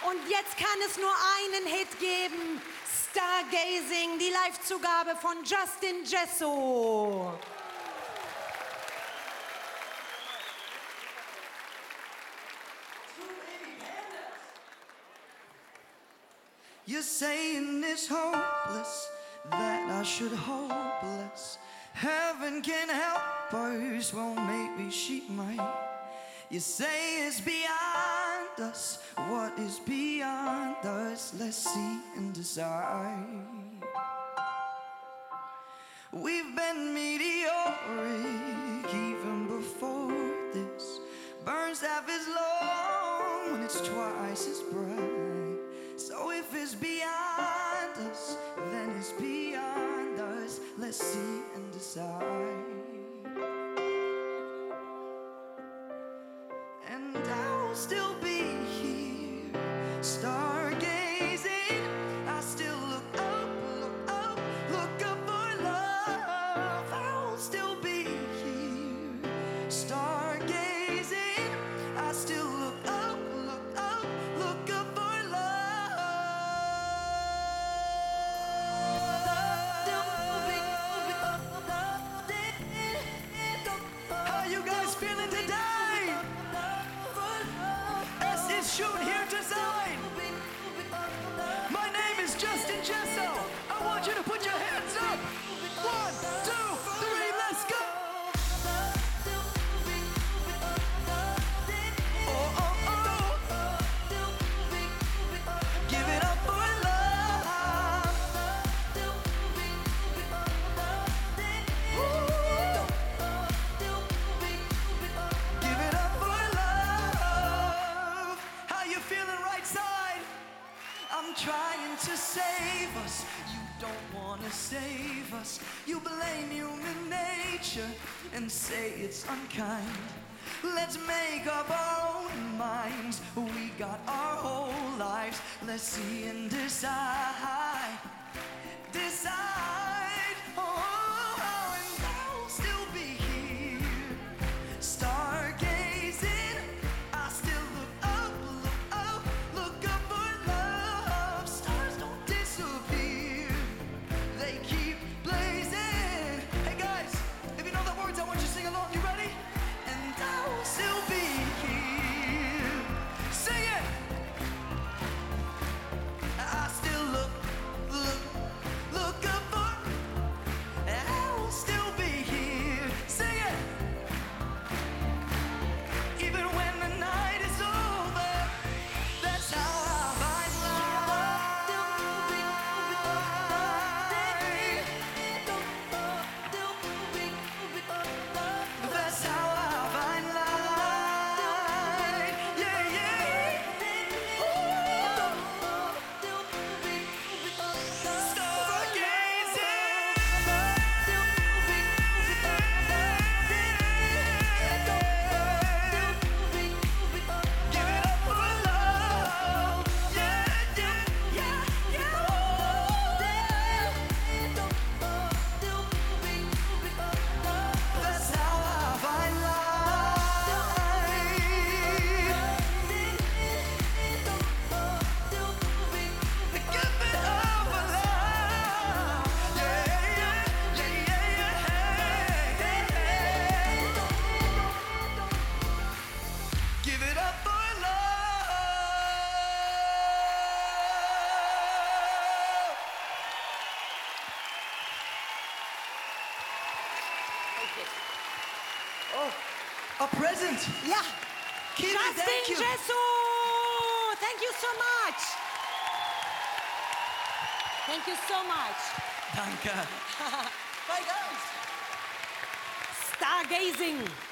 Und jetzt kann es nur einen Hit geben. Stargazing, die Live-Zugabe von Justin Jesso. You're saying it's hopeless, that I should hope less. Heaven can help us, well maybe she might. You say it's beyond us, what is beyond us? Let's see and decide. We've been meteoric even before this. Burns half as long when it's twice as bright. So if it's beyond us, then it's beyond us. Let's see and decide. And I'll still be here, stargazing. I still look up, look up, look up for love. I'll still be here, stargazing. I still look up, look up, look up for love. How you guys feeling today? Shoot here to sign. My name is Justin Jesso. I want you to put your hands up. 1, 2, 3, let's go. Oh, oh, oh. Give it up for love. Give it up for love. How you feeling right side? I'm trying to save us. You don't want to save us. You blame human nature and say it's unkind. Let's make up our own minds. We got our whole lives. Let's see and decide. Decide. Oh, and I'll still be here, stargazing. I still look up, look up, look up for love. Stars don't disappear, they keep blazing. Hey guys, if you know the words, I want you to sing along. You ready? And I'll still be here. Sing it. I still look, look, look up for. I'll still be here. Sing it. Even when the night is over, that's how I find love. That's how I find light. Yeah, yeah. Give it up for love. Yeah, yeah, yeah, yeah. That's how I find light. Give it up for love. Yeah, yeah, yeah, yeah, yeah. Give it up for love. Oh, a present. Ja, Kitty, Justin thank you. Jesso. Thank you so much. Thank you so much. Danke. Bye, guys. Stargazing.